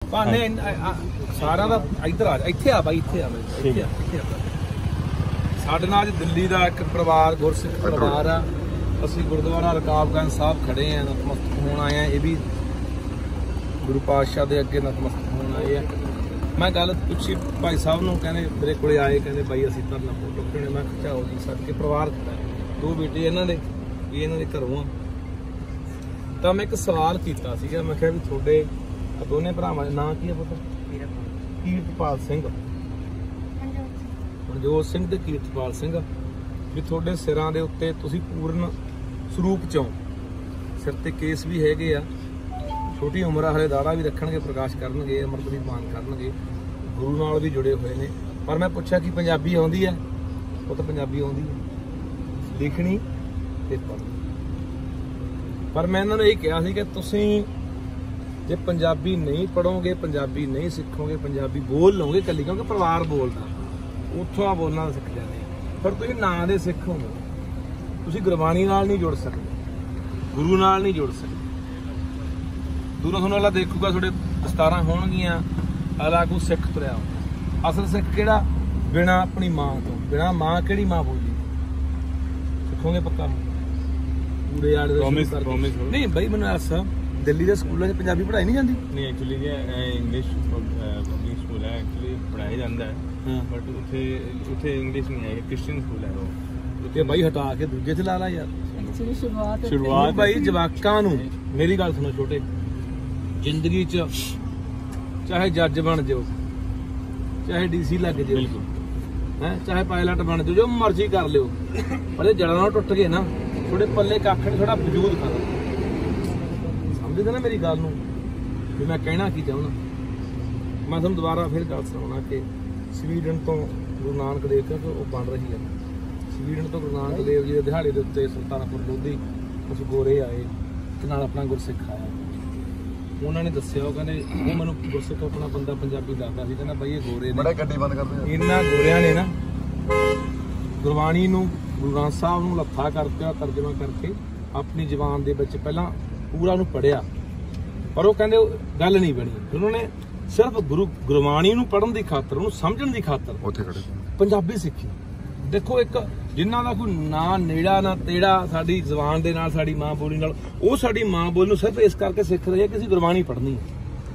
ਭਾਨੇ ਸਾਰਿਆਂ ਦਾ ਇੱਧਰ ਆ, ਇੱਥੇ ਆ ਬਾਈ, ਇੱਥੇ ਆ ਬਾਈ, ਸਾਡੇ ਨਾਲ ਅੱਜ ਦਿੱਲੀ ਦਾ ਇੱਕ ਪਰਿਵਾਰ, ਗੁਰਸਿੱਖ ਪਰਿਵਾਰ ਆ। ਅਸੀਂ ਗੁਰਦੁਆਰਾ ਰਕਾਬਗੰਜ ਸਾਹਿਬ ਖੜੇ ਆ, ਨਤਮਸਤਕ ਹੋਣ ਆਏ ਆ। ਇਹ ਵੀ ਗੁਰੂ ਪਾਤਸ਼ਾਹ ਦੇ ਅੱਗੇ ਨਤਮਸਤਕ ਹੋਣ ਆਏ ਆ। ਮੈਂ ਗੱਲ ਪੁੱਛੀ ਭਾਈ ਸਾਹਿਬ ਨੂੰ, ਕਹਿੰਦੇ ਮੇਰੇ ਕੋਲੇ ਆਏ, ਕਹਿੰਦੇ ਬਾਈ ਅਸੀਂ ਧਰਨਾ ਫੋਟੋ ਖਿਚਾਉਣੇ। ਮੈਂ ਕਿਹਾ ਚਾਹੋ ਜੀ, ਸੱਦ ਕੇ ਪਰਿਵਾਰ ਦੋ ਬੇਟੇ ਇਹਨਾਂ ਦੇ, ਇਹ ਇਹਨਾਂ ਦੇ ਘਰੋਂ ਆ। ਤਾਂ ਮੈਂ ਇੱਕ ਸਵਾਲ ਕੀਤਾ ਸੀਗਾ, ਮੈਂ ਕਿਹਾ ਵੀ ਤੁਹਾਡੇ ਦੋਨੇ ਭਰਾਵਾਂ ਦੇ ਨਾਂ ਕੀ ਆ ਪੁੱਤ? ਕੀਰਤਪਾਲ ਸਿੰਘ, ਮਨਜੋਤ ਸਿੰਘ ਤੇ ਕੀਰਤਪਾਲ ਸਿੰਘ। ਵੀ ਤੁਹਾਡੇ ਸਿਰਾਂ ਦੇ ਉੱਤੇ ਤੁਸੀਂ ਪੂਰਨ ਸਰੂਪ ਚੋਂ, ਸਿਰ ਤੇ ਕੇਸ ਵੀ ਹੈਗੇ ਆ, ਛੋਟੀ ਉਮਰ ਆ, ਹਲੇ ਦਾੜਾ ਵੀ ਰੱਖਣਗੇ, ਪ੍ਰਕਾਸ਼ ਕਰਨਗੇ, ਅੰਮ੍ਰਿਤ ਵੀ ਪਾਨ ਕਰਨਗੇ, ਗੁਰੂ ਨਾਲ ਵੀ ਜੁੜੇ ਹੋਏ ਨੇ। ਪਰ ਮੈਂ ਪੁੱਛਿਆ ਕਿ ਪੰਜਾਬੀ ਆਉਂਦੀ ਹੈ? ਉਹ ਤਾਂ ਪੰਜਾਬੀ ਆਉਂਦੀ ਹੈ, ਲਿਖਣੀ ਤੇ ਪੜ੍ਹਨੀ। ਪਰ ਮੈਂ ਇਹਨਾਂ ਨੂੰ ਇਹ ਕਿਹਾ ਸੀ ਕਿ ਤੁਸੀਂ ਜੇ ਪੰਜਾਬੀ ਨਹੀਂ ਪੜ੍ਹੋਗੇ, ਪੰਜਾਬੀ ਨਹੀਂ ਸਿੱਖੋਗੇ, ਪੰਜਾਬੀ ਬੋਲ ਲਓਗੇ ਇਕੱਲੀ, ਕਿਉਂਕਿ ਪਰਿਵਾਰ ਬੋਲਦਾ, ਉੱਥੋਂ ਆ ਬੋਲਣਾ ਸਿੱਖ ਜਾਂਦੇ ਆ। ਪਰ ਤੁਸੀਂ ਨਾਂ ਦੇ ਸਿੱਖ ਹੋਗੇ, ਤੁਸੀਂ ਗੁਰਬਾਣੀ ਨਾਲ ਨਹੀਂ ਜੁੜ ਸਕਦੇ, ਗੁਰੂ ਨਾਲ ਨਹੀਂ ਜੁੜ ਸਕਦੇ। ਦੂਰੋਂ ਤੁਹਾਨੂੰ ਅਗਲਾ ਦੇਖੂਗਾ, ਤੁਹਾਡੇ ਦਸਤਾਰਾਂ ਹੋਣਗੀਆਂ, ਅਗਲਾ ਕੋਈ ਸਿੱਖ ਤੁਰਿਆ ਹੋ। ਅਸਲ ਸਿੱਖ ਕਿਹੜਾ? ਬਿਨਾਂ ਆਪਣੀ ਮਾਂ ਤੋਂ, ਬਿਨਾਂ ਮਾਂ ਕਿਹੜੀ ਮਾਂ ਬੋਲੀ ਸਿੱਖੋਗੇ ਪੱਕਾ? ਪੂਰੇ ਆਲੇ ਨਹੀਂ ਬਈ, ਮੈਨੂੰ ਦੱਸ, ਦਿੱਲੀ ਦੇ ਸਕੂਲਾਂ 'ਚ ਪੰਜਾਬੀ ਪੜ੍ਹਾਈ ਨਹੀਂ ਜਾਂਦੀ? ਨਹੀਂ, ਐਕਚੁਅਲੀ ਇੰਗਲਿਸ਼ ਪਬਲਿਕ ਸਕੂਲ ਹੈ, ਐਕਚੁਅਲੀ ਪੜ੍ਹਾਇਆ ਜਾਂਦਾ ਹੈ, ਬਟ ਉੱਥੇ ਇੰਗਲਿਸ਼ ਨਹੀਂ ਹੈ, ਕ੍ਰਿਸਚੀਅਨ ਸਕੂਲ ਹੈ ਉਹ। ਤੇ ਬਾਈ ਹਟਾ ਕੇ ਦੂਜੇ 'ਚ ਲਾ ਲਾ ਯਾਰ। ਸ਼ੁਰੂਆਤ ਬਾਈ ਜਵਾਕਾਂ ਨੂੰ ਮੇਰੀ ਗੱਲ ਸੁਣੋ, ਛੋਟੇ ਜ਼ਿੰਦਗੀ 'ਚ ਚਾਹੇ ਜੱਜ ਬਣ ਜਾਓ, ਚਾਹੇ ਡੀਸੀ ਲੱਗ ਜਾਓ, ਹੈ ਚਾਹੇ ਪਾਇਲਟ ਬਣ ਜਾਓ, ਜੋ ਮਰਜ਼ੀ ਕਰ ਲਿਓ, ਪਰ ਇਹ ਜੜ੍ਹਾਂ ਨਾਲ ਟੁੱਟ ਗਏ ਨਾ, ਥੋੜੇ ਪੱਲੇ ਕੱਖ ਨਹੀਂ, ਥੋੜਾ ਵਜੂਦ ਕਰ। ਸਮਝਦੇ ਨਾ ਮੇਰੀ ਗੱਲ ਨੂੰ ਵੀ ਮੈਂ ਕਹਿਣਾ ਕੀ ਚਾਹੁੰਦਾ? ਮੈਂ ਤੁਹਾਨੂੰ ਦੁਬਾਰਾ ਫਿਰ ਗੱਲ ਸੁਣਾਉਣਾ ਕਿ ਸਵੀਡਨ ਤੋਂ ਗੁਰੂ ਨਾਨਕ ਦੇਵ, ਕਿਉਂਕਿ ਉਹ ਬਣ ਰਹੀ ਹੈ, ਸਵੀਡਨ ਤੋਂ ਗੁਰੂ ਨਾਨਕ ਦੇਵ ਜੀ ਦੇ ਦਿਹਾੜੇ ਦੇ ਉੱਤੇ ਸੁਲਤਾਨਪੁਰ ਲੋਧੀ ਕੁਛ ਗੋਰੇ ਆਏ ਤੇ ਨਾਲ ਆਪਣਾ ਗੁਰਸਿੱਖ ਆਇਆ। ਉਹਨਾਂ ਨੇ ਦੱਸਿਆ, ਉਹ ਕਹਿੰਦੇ, ਉਹ ਮੈਨੂੰ ਗੁਰਸਿੱਖ ਆਪਣਾ ਬੰਦਾ ਪੰਜਾਬੀ ਦੱਸਦਾ ਸੀ, ਕਹਿੰਦਾ ਬਾਈ ਇਹ ਗੋਰੇ ਨੇ, ਗੱਡੀ ਬੰਦ ਕਰਦੇ, ਇਹਨਾਂ ਗੋਰਿਆਂ ਨੇ ਨਾ ਗੁਰਬਾਣੀ ਨੂੰ, ਗੁਰੂ ਗ੍ਰੰਥ ਸਾਹਿਬ ਨੂੰ ਲੱਥਾ ਕਰਕੇ, ਤਰਜਮਾ ਕਰਕੇ ਆਪਣੀ ਜ਼ਬਾਨ ਦੇ ਵਿੱਚ ਪਹਿਲਾਂ ਪੂਰਾ ਉਹਨੂੰ ਪੜ੍ਹਿਆ, ਪਰ ਉਹ ਕਹਿੰਦੇ ਗੱਲ ਨਹੀਂ ਬਣੀ। ਉਹਨਾਂ ਨੇ ਸਿਰਫ ਗੁਰਬਾਣੀ ਨੂੰ ਪੜ੍ਹਨ ਦੀ ਖਾਤਰ, ਉਹਨੂੰ ਸਮਝਣ ਦੀ ਖਾਤਰ ਉੱਥੇ ਖੜੇ ਪੰਜਾਬੀ ਸਿੱਖੀ। ਦੇਖੋ, ਇੱਕ ਜਿਨ੍ਹਾਂ ਦਾ ਕੋਈ ਨਾ ਨੇੜਾ ਨਾ ਤੇੜਾ ਸਾਡੀ ਜ਼ਬਾਨ ਦੇ ਨਾਲ, ਸਾਡੀ ਮਾਂ ਬੋਲੀ ਨਾਲ, ਉਹ ਸਾਡੀ ਮਾਂ ਬੋਲੀ ਨੂੰ ਸਿਰਫ ਇਸ ਕਰਕੇ ਸਿੱਖ ਰਹੇ ਆ ਕਿ ਅਸੀਂ ਗੁਰਬਾਣੀ ਪੜ੍ਹਨੀ ਹੈ।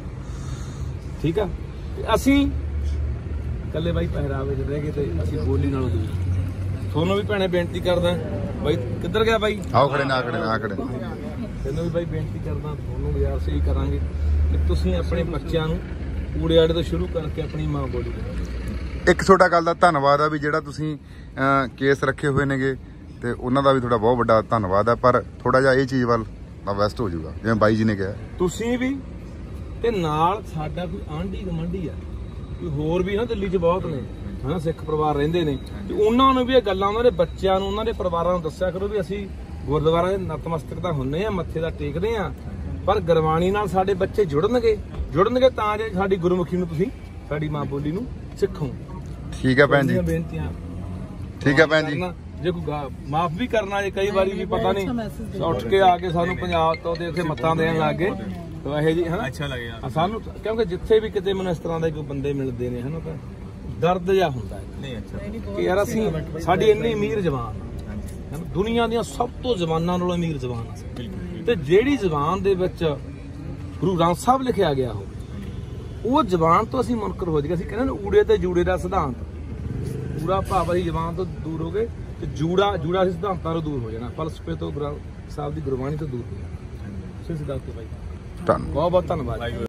ਠੀਕ ਆ, ਤੇ ਅਸੀਂ ਇਕੱਲੇ ਬਾਈ ਪਹਿਰਾਵੇ 'ਚ ਰਹਿ ਗਏ ਤੇ ਅਸੀਂ ਬੋਲੀ ਨਾਲੋਂ ਦੂਰ। ਤੁਹਾਨੂੰ ਵੀ ਭੈਣੇ ਬੇਨਤੀ ਕਰਦਾ, ਬਾਈ ਕਿੱਧਰ ਗਿਆ ਬਾਈ? ਆਓ ਖੜੇ ਨਾ ਖੜੇ ਨਾ ਖੜੇ। ਤੈਨੂੰ ਵੀ ਬਾਈ ਬੇਨਤੀ ਕਰਦਾ, ਤੁਹਾਨੂੰ ਵੀ ਯਾਰ ਸਹੀ ਕਰਾਂਗੇ ਕਿ ਤੁਸੀਂ ਆਪਣੇ ਬੱਚਿਆਂ ਨੂੰ ਊੜੇ ਆੜੇ ਤੋਂ ਸ਼ੁਰੂ ਕਰਕੇ ਆਪਣੀ ਮਾਂ ਬੋਲੀ। ਇੱਕ ਤੁਹਾਡਾ ਗੱਲ ਦਾ ਧੰਨਵਾਦ ਆ ਵੀ ਜਿਹੜਾ ਤੁਸੀਂ ਕੇਸ ਰੱਖੇ ਹੋਏ ਨੇਗੇ, ਤੇ ਉਹਨਾਂ ਦਾ ਵੀ ਤੁਹਾਡਾ ਬਹੁਤ ਵੱਡਾ ਧੰਨਵਾਦ ਆ। ਪਰ ਥੋੜਾ ਜਿਹਾ ਇਹ ਚੀਜ਼ ਵੱਲ ਵੈਸਟ ਹੋ ਜਾਊਗਾ, ਜਿਵੇਂ ਬਾਈ ਜੀ ਨੇ ਕਿਹਾ। ਤੁਸੀਂ ਵੀ ਤੇ ਨਾਲ ਸਾਡਾ ਕੋਈ ਆਂਢੀ ਗੁਆਂਢੀ ਆ, ਕੋਈ ਹੋਰ ਵੀ ਨਾ ਦਿੱਲੀ 'ਚ ਬਹੁਤ ਨੇ ਹਨਾ, ਸਿੱਖ ਪਰਿਵਾਰ ਰਹਿੰਦੇ ਨੇ, ਤੇ ਉਹਨਾਂ ਨੂੰ ਵੀ ਇਹ ਗੱਲਾਂ ਉਹਨਾਂ ਦੇ ਬੱਚਿਆਂ ਨੂੰ, ਉਹਨਾਂ ਦੇ ਪਰਿਵਾਰਾਂ ਨੂੰ ਦੱਸਿਆ ਕਰੋ ਵੀ ਅਸੀਂ ਗੁਰਦੁਆਰਾ ਦੇ ਨਤਮਸਤਕ ਤਾਂ ਹੁੰਨੇ ਆ, ਮੱਥੇ ਦਾ ਟੇਕਦੇ ਆ, ਪਰ ਗੁਰਬਾਣੀ ਨਾਲ ਸਾਡੇ ਬੱਚੇ ਜੁੜਨਗੇ ਤਾਂ ਜੇ ਸਾਡੀ ਗੁਰਮੁਖੀ ਨੂੰ, ਤੁਸੀਂ ਸਾਡੀ ਮਾਂ ਬੋਲੀ ਨੂੰ ਸਿੱਖੋ। ਠੀਕ ਹੈ ਭੈਣ ਜੀ, ਬੇਨਤੀਆਂ ਠੀਕ ਹੈ ਭੈਣ ਜੀ। ਜੇ ਕੋਈ ਮਾਫ ਵੀ ਕਰਨਾ, ਜੇ ਕਈ ਵਾਰੀ ਵੀ ਪਤਾ ਨਹੀਂ ਉੱਠ ਕੇ ਆ ਕੇ ਸਾਨੂੰ ਪੰਜਾਬ ਤੋਂ ਦੇ ਉੱਥੇ ਮੱਤਾਂ ਦੇਣ ਲੱਗ ਗਏ, ਤਾਂ ਇਹ ਜੀ ਹਨਾ ਅੱਛਾ ਲੱਗਿਆ ਸਾਨੂੰ, ਕਿਉਂਕਿ ਜਿੱਥੇ ਵੀ ਕਿਤੇ ਮੈਨੂੰ ਇਸ ਤਰ੍ਹਾਂ ਦੇ ਕੋਈ ਬੰਦੇ ਮਿਲਦੇ ਨੇ ਹਨਾ, ਤਾਂ ਦਰਦ ਜਿਹਾ ਹੁੰਦਾ ਹੈ ਨਹੀਂ ਅੱਛਾ ਕਿ ਯਾਰ ਅਸੀਂ, ਸਾਡੀ ਇੰਨੀ ਅਮੀਰ ਜ਼ਬਾਨ, ਦੁਨੀਆ ਦੀਆਂ ਸਭ ਤੋਂ ਜ਼ਬਾਨਾਂ ਨਾਲੋਂ ਅਮੀਰ ਜ਼ਬਾਨ ਆ, ਤੇ ਜਿਹੜੀ ਜ਼ਬਾਨ ਦੇ ਵਿੱਚ ਗੁਰੂ ਗ੍ਰੰਥ ਸਾਹਿਬ ਲਿਖਿਆ ਗਿਆ ਹੋਵੇ, ਉਹ ਜ਼ਬਾਨ ਤੋਂ ਅਸੀਂ ਮੁਨਕਰ ਹੋ ਜਾਈਏ। ਅਸੀਂ ਕਹਿੰਦੇ ਨੇ ਊੜੇ ਤੇ ਜੂੜੇ ਦਾ ਸਿਧਾਂਤ, ਊੜਾ ਭਾਵ ਅਸੀਂ ਜ਼ਬਾਨ ਤੋਂ ਦੂਰ ਹੋ ਗਏ, ਤੇ ਜੂੜਾ ਅਸੀਂ ਸਿਧਾਂਤਾਂ ਤੋਂ ਦੂਰ ਹੋ ਜਾਣਾ, ਫਲਸਫੇ ਤੋਂ, ਗੁਰੂ ਸਾਹਿਬ ਦੀ ਗੁਰਬਾਣੀ ਤੋਂ ਦੂਰ ਹੋ ਜਾਣਾ। ਸਿੱਧਾ ਬਾਈ, ਧੰਨਵਾਦ, ਬਹੁਤ ਬਹੁਤ ਧੰਨਵਾਦ।